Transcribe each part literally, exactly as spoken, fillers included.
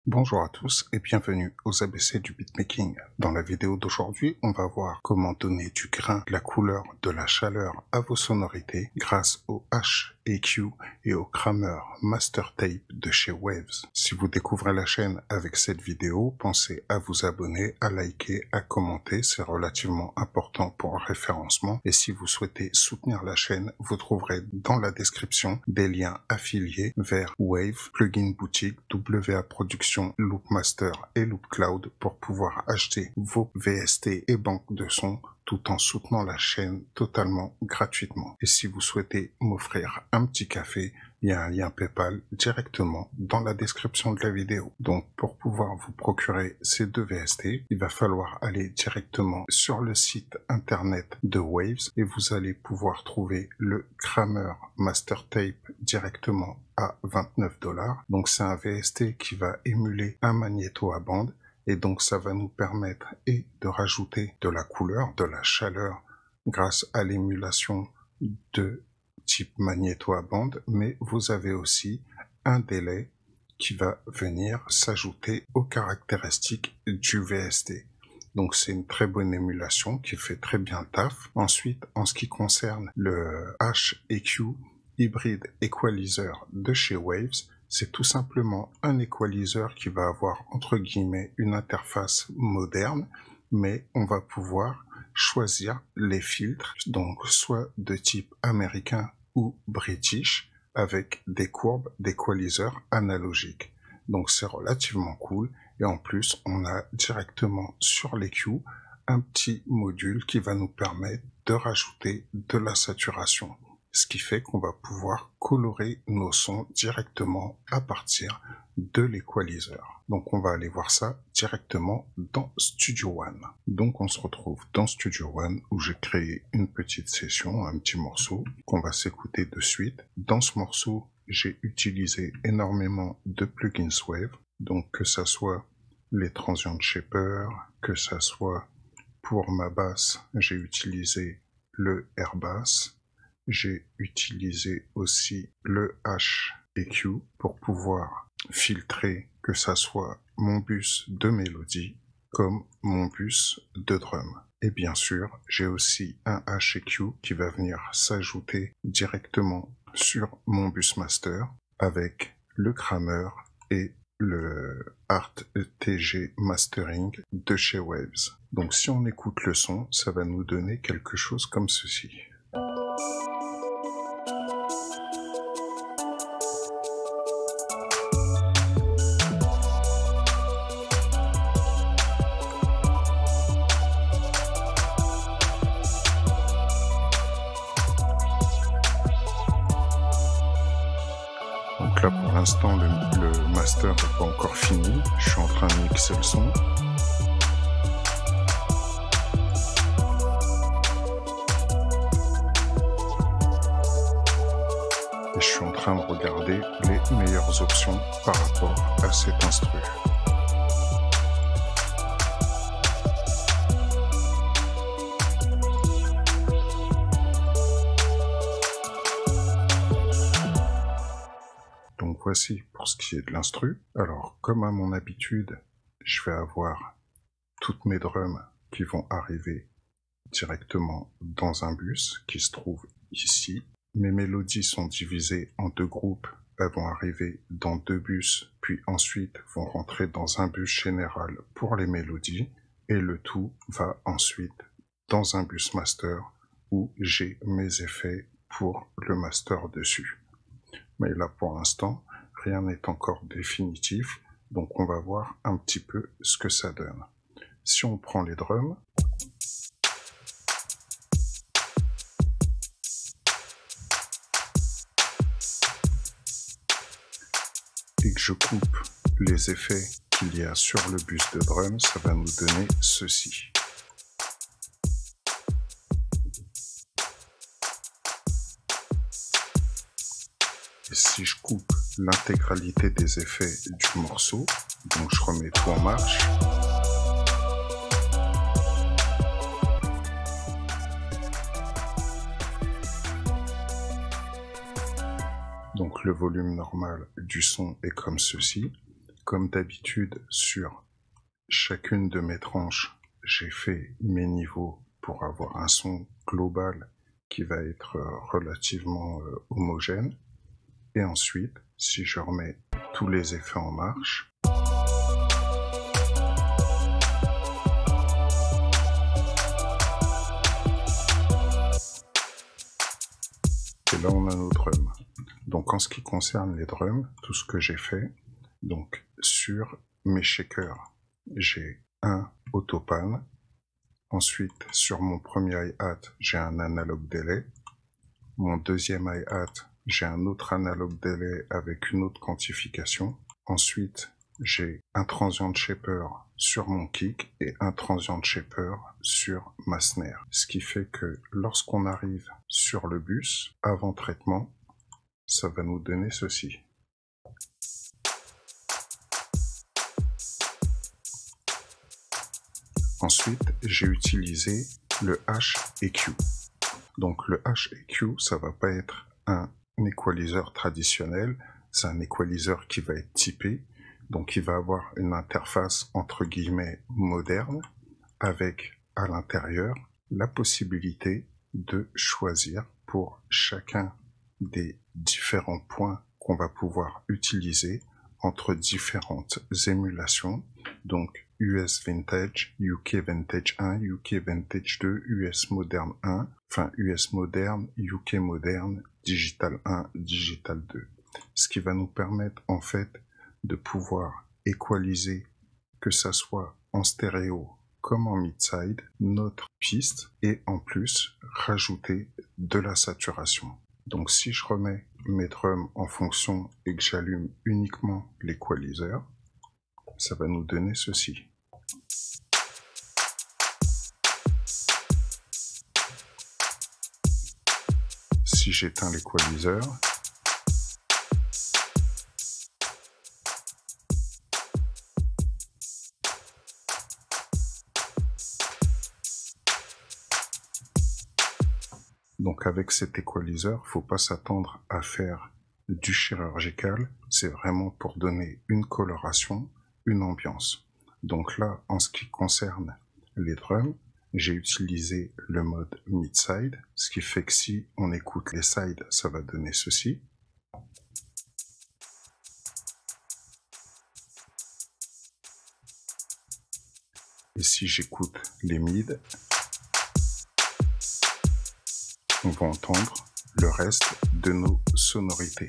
Bonjour à tous et bienvenue aux A B C du beatmaking. Dans la vidéo d'aujourd'hui, on va voir comment donner du grain, de la couleur, de la chaleur à vos sonorités grâce au H E Q et au Kramer Master Tape de chez Waves. Si vous découvrez la chaîne avec cette vidéo, pensez à vous abonner, à liker, à commenter, c'est relativement important pour le référencement. Et si vous souhaitez soutenir la chaîne, vous trouverez dans la description des liens affiliés vers Wave, Plugin Boutique, W A Production, Loopmaster et Loopcloud pour pouvoir acheter vos V S T et banques de sons tout en soutenant la chaîne totalement gratuitement. Et si vous souhaitez m'offrir un petit café, il y a un lien PayPal directement dans la description de la vidéo. Donc pour pouvoir vous procurer ces deux V S T, il va falloir aller directement sur le site internet de Waves et vous allez pouvoir trouver le Kramer Master Tape directement à vingt-neuf dollars. Donc c'est un V S T qui va émuler un magnéto à bande. Et donc ça va nous permettre et de rajouter de la couleur, de la chaleur grâce à l'émulation de type magnéto à bande, mais vous avez aussi un délai qui va venir s'ajouter aux caractéristiques du V S T. Donc c'est une très bonne émulation qui fait très bien le taf. Ensuite, en ce qui concerne le H E Q Hybrid Equalizer de chez Waves, c'est tout simplement un équaliseur qui va avoir entre guillemets une interface moderne, mais on va pouvoir choisir les filtres, donc soit de type américain ou british, avec des courbes d'équaliseur analogiques. Donc c'est relativement cool, et en plus on a directement sur l'E Q un petit module qui va nous permettre de rajouter de la saturation. Ce qui fait qu'on va pouvoir colorer nos sons directement à partir de l'équaliseur. Donc on va aller voir ça directement dans Studio One. Donc on se retrouve dans Studio One où j'ai créé une petite session, un petit morceau qu'on va s'écouter de suite. Dans ce morceau, j'ai utilisé énormément de plugins Wave, donc que ça soit les Transient Shaper, que ça soit pour ma basse, j'ai utilisé le Airbass. J'ai utilisé aussi le H E Q pour pouvoir filtrer que ça soit mon bus de mélodie comme mon bus de drum. Et bien sûr, j'ai aussi un H E Q qui va venir s'ajouter directement sur mon bus master avec le Kramer et le Art T G Mastering de chez Waves. Donc si on écoute le son, ça va nous donner quelque chose comme ceci. Donc là pour l'instant le, le master n'est pas encore fini, je suis en train de mixer le son. Et je suis en train de regarder les meilleures options par rapport à cet instru. Donc voici pour ce qui est de l'instru. Alors comme à mon habitude, je vais avoir toutes mes drums qui vont arriver directement dans un bus qui se trouve ici. Mes mélodies sont divisées en deux groupes, elles vont arriver dans deux bus, puis ensuite vont rentrer dans un bus général pour les mélodies, et le tout va ensuite dans un bus master où j'ai mes effets pour le master dessus. Mais là pour l'instant, rien n'est encore définitif, donc on va voir un petit peu ce que ça donne. Si on prend les drums, et que je coupe les effets qu'il y a sur le bus de drum, ça va nous donner ceci. Et si je coupe l'intégralité des effets du morceau, donc je remets tout en marche, donc le volume normal du son est comme ceci. comme d'habitude, sur chacune de mes tranches, j'ai fait mes niveaux pour avoir un son global qui va être relativement euh, homogène. Et ensuite, si je remets tous les effets en marche, et là on a nos drums. Donc en ce qui concerne les drums, tout ce que j'ai fait, donc sur mes shakers, j'ai un autopan. Ensuite, sur mon premier hi-hat, j'ai un analog delay. Mon deuxième hi-hat, j'ai un autre analog delay avec une autre quantification. Ensuite, j'ai un transient shaper sur mon kick et un transient shaper sur ma snare. Ce qui fait que lorsqu'on arrive sur le bus, avant traitement, ça va nous donner ceci. Ensuite, j'ai utilisé le H E Q. Donc le H E Q, ça va pas être un équaliseur traditionnel, c'est un équaliseur qui va être typé. Donc il va avoir une interface entre guillemets moderne avec à l'intérieur la possibilité de choisir pour chacun des différents points qu'on va pouvoir utiliser entre différentes émulations. Donc U S Vintage, U K Vintage un, U K Vintage deux, U S Modern un, enfin U S Modern, U K Modern, Digital un, Digital deux. Ce qui va nous permettre en fait de pouvoir équaliser, que ça soit en stéréo comme en mid-side, notre piste et en plus rajouter de la saturation. Donc si je remets mes drums en fonction et que j'allume uniquement l'équaliseur, ça va nous donner ceci. Si j'éteins l'équaliseur, donc avec cet équaliseur, faut pas s'attendre à faire du chirurgical, c'est vraiment pour donner une coloration, une ambiance. Donc là, en ce qui concerne les drums, j'ai utilisé le mode mid-side, ce qui fait que si on écoute les sides, ça va donner ceci. Et si j'écoute les mid, on va entendre le reste de nos sonorités.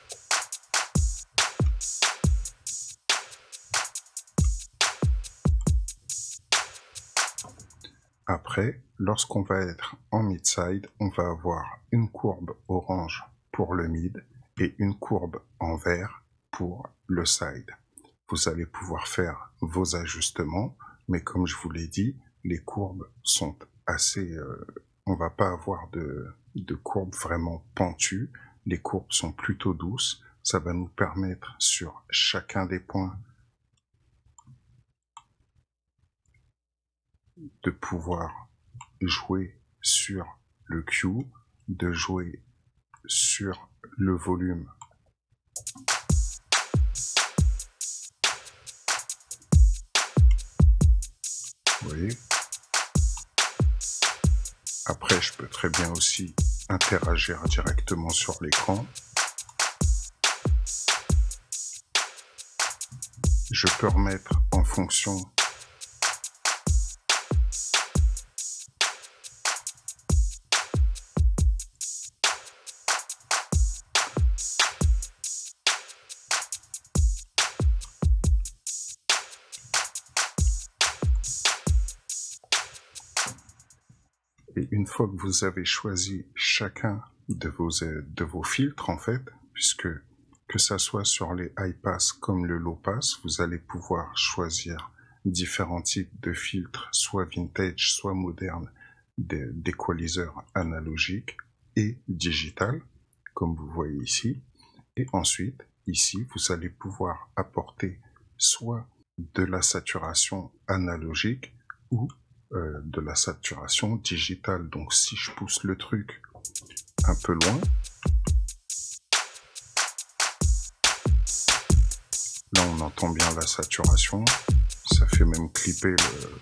Après, lorsqu'on va être en mid-side, on va avoir une courbe orange pour le mid et une courbe en vert pour le side. Vous allez pouvoir faire vos ajustements, mais comme je vous l'ai dit, les courbes sont assez... Euh, on va pas avoir de, de courbes vraiment pentues. Les courbes sont plutôt douces. Ça va nous permettre sur chacun des points de pouvoir jouer sur le Q, de jouer sur le volume. Vous voyez? Après, je peux très bien aussi interagir directement sur l'écran. Je peux remettre en fonction et une fois que vous avez choisi chacun de vos, de vos filtres, en fait, puisque que ça soit sur les high pass comme le low pass, vous allez pouvoir choisir différents types de filtres, soit vintage, soit moderne, d'équaliseurs analogiques et digital, comme vous voyez ici. Et ensuite, ici, vous allez pouvoir apporter soit de la saturation analogique ou euh, de la saturation digitale. Donc si je pousse le truc un peu loin, Là, on entend bien la saturation. Ça fait même clipper le...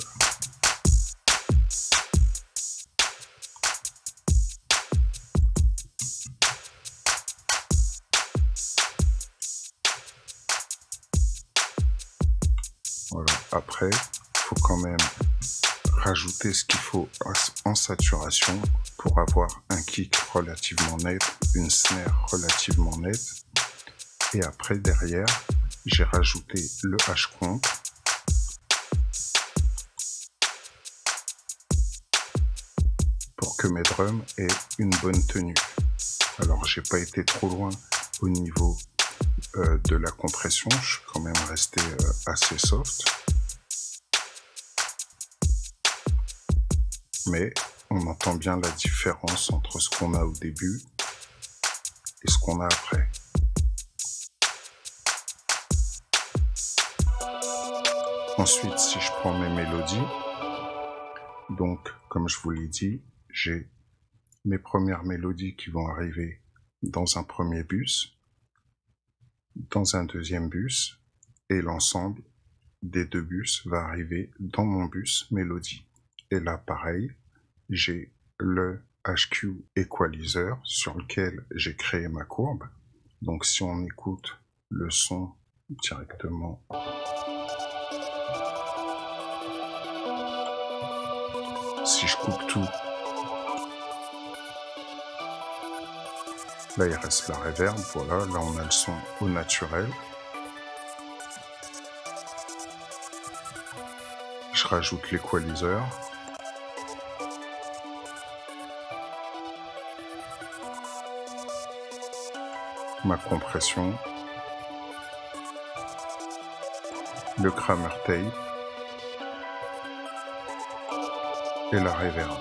Voilà. Après, il faut quand même rajouter ce qu'il faut en saturation pour avoir un kick relativement net, une snare relativement nette. Et après, derrière, j'ai rajouté le hash-comp pour que mes drums aient une bonne tenue. Alors, j'ai pas été trop loin au niveau euh, de la compression, je suis quand même resté euh, assez soft. Mais on entend bien la différence entre ce qu'on a au début et ce qu'on a après. Ensuite, si je prends mes mélodies, donc comme je vous l'ai dit, j'ai mes premières mélodies qui vont arriver dans un premier bus, dans un deuxième bus, et l'ensemble des deux bus va arriver dans mon bus mélodie. Et là, pareil, j'ai le H Q Equalizer sur lequel j'ai créé ma courbe. Donc si on écoute le son directement, si je coupe tout, là il reste la reverb, voilà, là on a le son au naturel. Je rajoute l'équalizer. Ma compression, le Kramer tape et la reverb.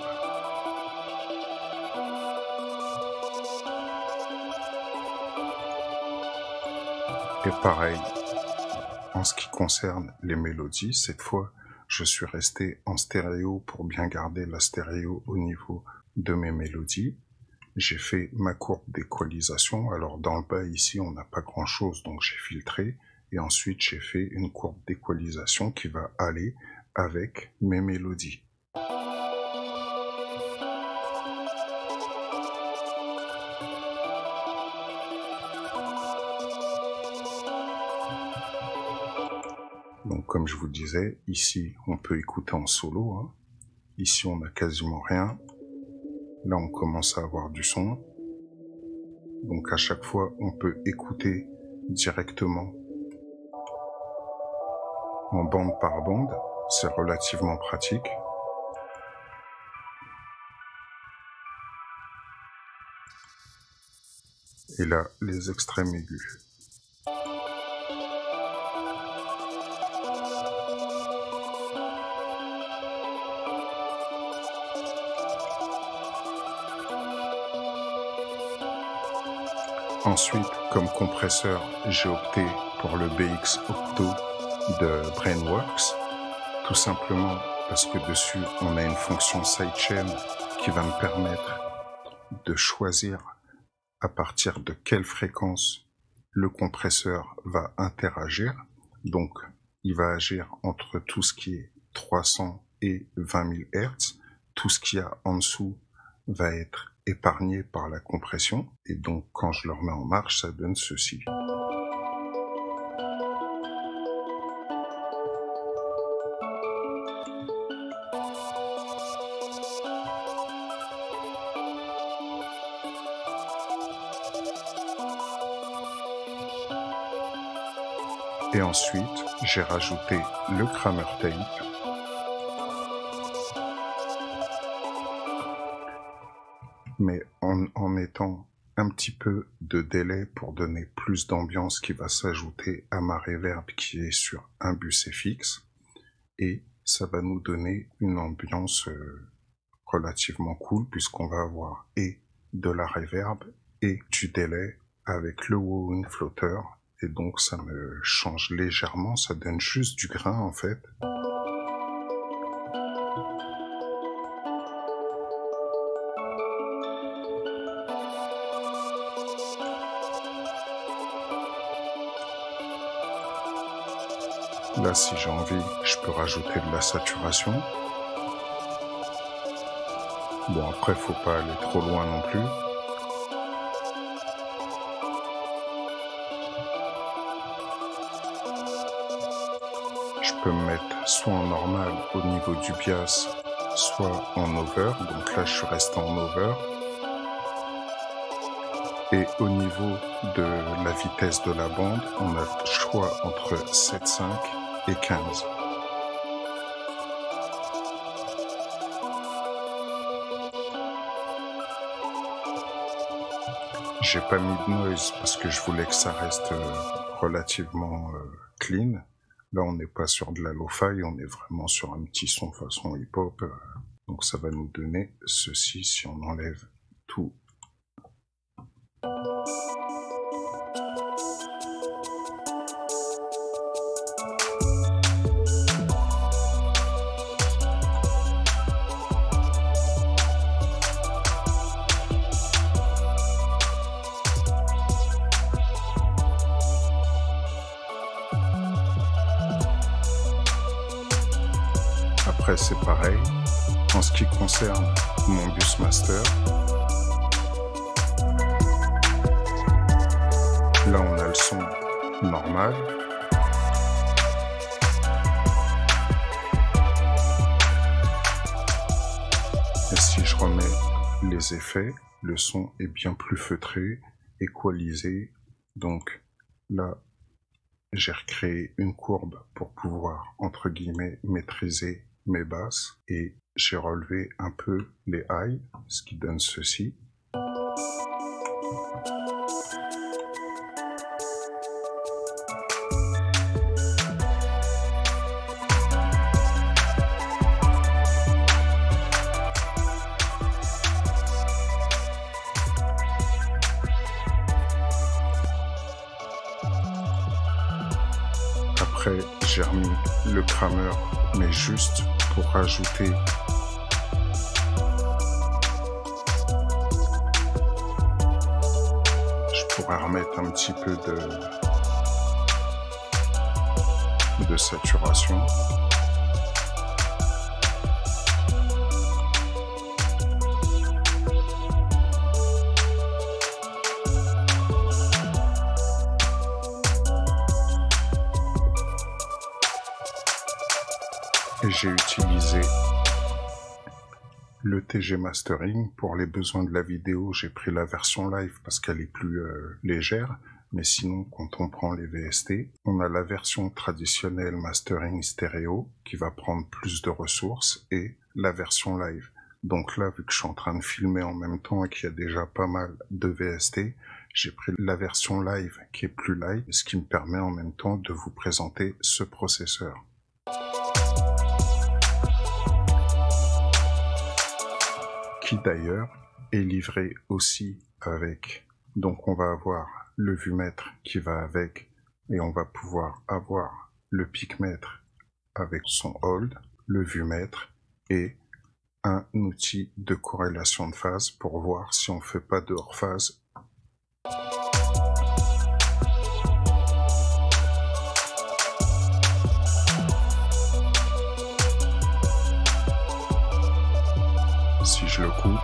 Et pareil, en ce qui concerne les mélodies, cette fois, je suis resté en stéréo pour bien garder la stéréo au niveau de mes mélodies. J'ai fait ma courbe d'équalisation. Alors dans le bas ici, on n'a pas grand chose, donc j'ai filtré. Et ensuite, j'ai fait une courbe d'équalisation qui va aller avec mes mélodies. Donc comme je vous disais, ici, on peut écouter en solo. Hein. Ici, on n'a quasiment rien. Là, on commence à avoir du son. Donc à chaque fois, on peut écouter directement en bande par bande. C'est relativement pratique. Et là, les extrêmes aigus. Ensuite, comme compresseur, j'ai opté pour le B X Octo de Brainworks, tout simplement parce que dessus, on a une fonction sidechain qui va me permettre de choisir à partir de quelle fréquence le compresseur va interagir. Donc, il va agir entre tout ce qui est trois cents et vingt mille hertz. Tout ce qu'il y a en dessous va être épargné par la compression. Et donc, quand je le remets en marche, ça donne ceci. Et ensuite, j'ai rajouté le Kramer tape. Mais en, en mettant un petit peu de délai pour donner plus d'ambiance qui va s'ajouter à ma reverb qui est sur un bus F X. Et ça va nous donner une ambiance euh, relativement cool puisqu'on va avoir et de la reverb et du délai avec le wah-wah flotteur. Et donc ça me change légèrement, ça donne juste du grain en fait. Là, si j'ai envie, je peux rajouter de la saturation. Bon, après, faut pas aller trop loin non plus. Je peux me mettre soit en normal au niveau du bias, soit en over. Donc là, je suis resté en over. Et au niveau de la vitesse de la bande, on a le choix entre sept virgule cinq et quinze. J'ai pas mis de noise parce que je voulais que ça reste relativement euh, clean. Là, on n'est pas sur de la lo-fi, on est vraiment sur un petit son façon hip-hop. Euh, donc ça va nous donner ceci si on enlève tout. Après c'est pareil, en ce qui concerne mon bus master, là on a le son normal, et si je remets les effets, le son est bien plus feutré, équalisé, donc là j'ai recréé une courbe pour pouvoir entre guillemets maîtriser mes basses et j'ai relevé un peu les highs, ce qui donne ceci. Après, j'ai remis le Kramer, mais juste pour rajouter je pourrais remettre un petit peu de de saturation. Et j'ai utilisé le T G Mastering pour les besoins de la vidéo. J'ai pris la version live parce qu'elle est plus euh, légère, mais sinon quand on prend les V S T, on a la version traditionnelle Mastering stéréo qui va prendre plus de ressources et la version live. Donc là, vu que je suis en train de filmer en même temps et qu'il y a déjà pas mal de V S T, j'ai pris la version live qui est plus light, ce qui me permet en même temps de vous présenter ce processeur. Qui d'ailleurs est livré aussi avec, donc on va avoir le vumètre qui va avec et on va pouvoir avoir le picmètre avec son hold, le vumètre et un outil de corrélation de phase pour voir si on fait pas de hors phase. Si je le coupe,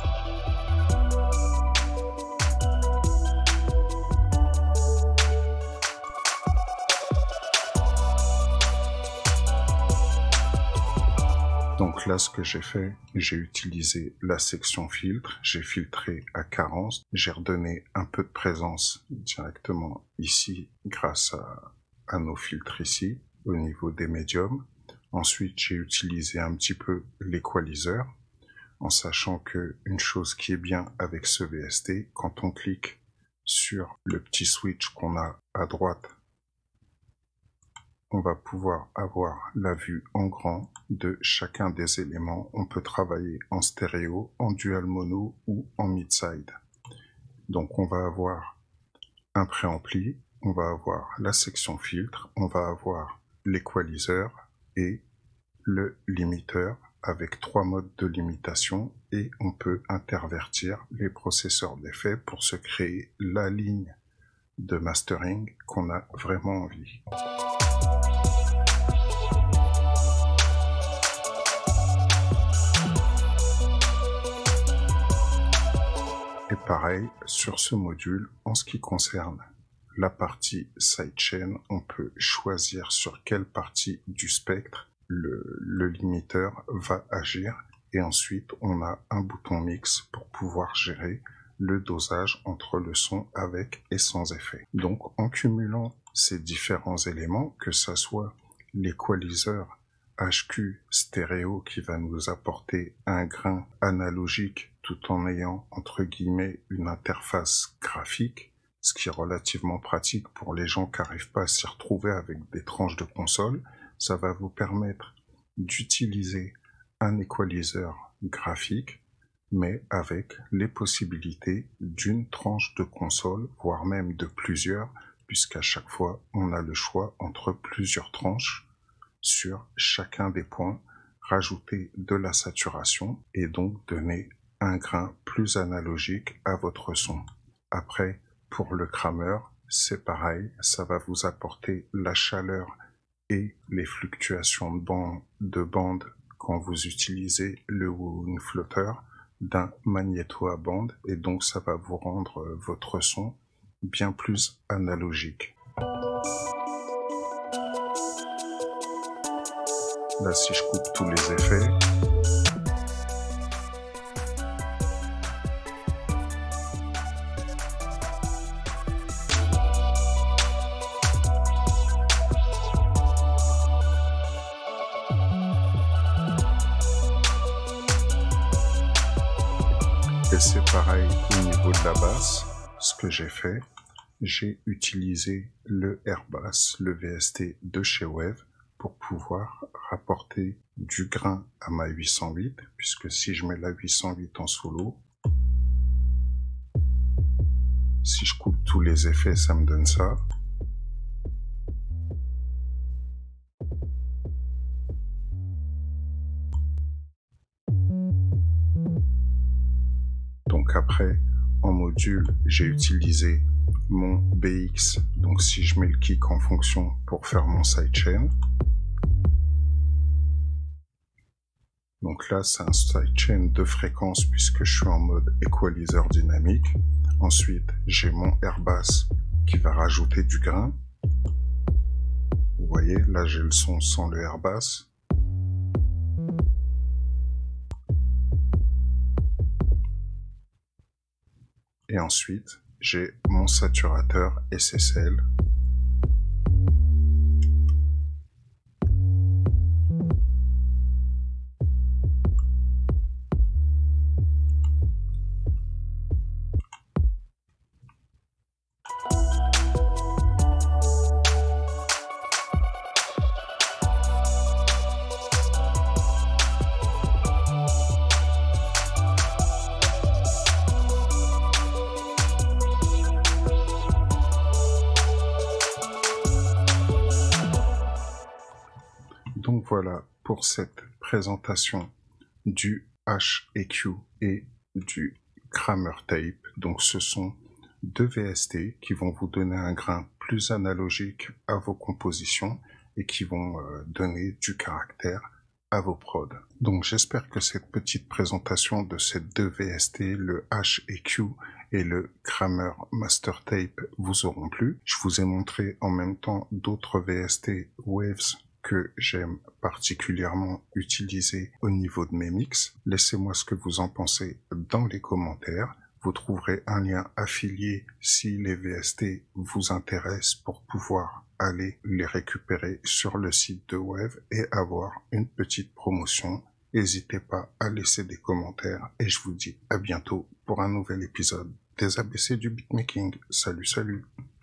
donc là ce que j'ai fait, j'ai utilisé la section filtre, j'ai filtré à carence, j'ai redonné un peu de présence directement ici grâce à, à nos filtres ici au niveau des médiums. Ensuite j'ai utilisé un petit peu l'équaliseur, en sachant que une chose qui est bien avec ce V S T, quand on clique sur le petit switch qu'on a à droite, on va pouvoir avoir la vue en grand de chacun des éléments. On peut travailler en stéréo, en dual mono ou en mid-side. Donc on va avoir un préampli, on va avoir la section filtre, on va avoir l'équaliseur et le limiteur avec trois modes de limitation et on peut intervertir les processeurs d'effets pour se créer la ligne de mastering qu'on a vraiment envie. pareil, sur ce module, en ce qui concerne la partie sidechain, on peut choisir sur quelle partie du spectre le, le limiteur va agir. Et ensuite, on a un bouton mix pour pouvoir gérer le dosage entre le son avec et sans effet. Donc, en cumulant ces différents éléments, que ça soit l'équaliseur H Q stéréo qui va nous apporter un grain analogique tout en ayant, entre guillemets, une interface graphique, ce qui est relativement pratique pour les gens qui n'arrivent pas à s'y retrouver avec des tranches de console, ça va vous permettre d'utiliser un équaliseur graphique, mais avec les possibilités d'une tranche de console, voire même de plusieurs, puisqu'à chaque fois, on a le choix entre plusieurs tranches sur chacun des points, rajouter de la saturation et donc donner un grain plus analogique à votre son. Après, pour le crameur, c'est pareil, ça va vous apporter la chaleur et les fluctuations de bande, de bande quand vous utilisez le Woohooing Floater d'un magnéto à bande, et donc ça va vous rendre votre son bien plus analogique. Là, si je coupe tous les effets, et c'est pareil au niveau de la basse, ce que j'ai fait, j'ai utilisé le Airbass, le V S T de chez Wave, pour pouvoir rapporter du grain à ma huit cent huit, puisque si je mets la huit cent huit en solo, si je coupe tous les effets, ça me donne ça. Donc après, en module, j'ai utilisé mon B X, donc si je mets le kick en fonction pour faire mon sidechain. Donc là, c'est un sidechain de fréquence puisque je suis en mode équaliseur dynamique. Ensuite, j'ai mon Airbass qui va rajouter du grain. Vous voyez, là j'ai le son sans le Airbass. Et ensuite, j'ai mon saturateur S S L. Donc voilà pour cette présentation du H E Q et du Kramer Tape. Donc ce sont deux V S T qui vont vous donner un grain plus analogique à vos compositions et qui vont euh, donner du caractère à vos prods. Donc j'espère que cette petite présentation de ces deux V S T, le H E Q et le Kramer Master Tape, vous auront plu. Je vous ai montré en même temps d'autres V S T Waves que j'aime particulièrement utiliser au niveau de mes mix. Laissez-moi ce que vous en pensez dans les commentaires. Vous trouverez un lien affilié si les V S T vous intéressent pour pouvoir aller les récupérer sur le site de Wave et avoir une petite promotion. N'hésitez pas à laisser des commentaires et je vous dis à bientôt pour un nouvel épisode des A B C du beatmaking. Salut, salut!